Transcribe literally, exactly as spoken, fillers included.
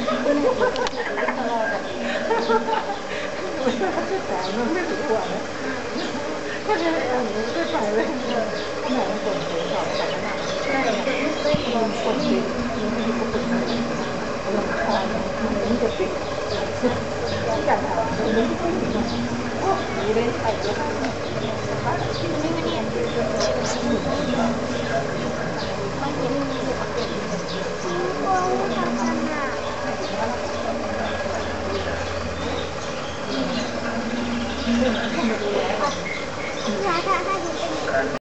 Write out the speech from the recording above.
มันไม่ถูกกว่านะก็จะเออไม่ไปเลยขนาดมันคนเสียสอบแต่ขนาดใช่ไม่ลองคนเสียมันไม่ถูกคนเลยลองคอยมันจะปิดการทำมันไม่ถูกโอ้ยได้ไปแล้ว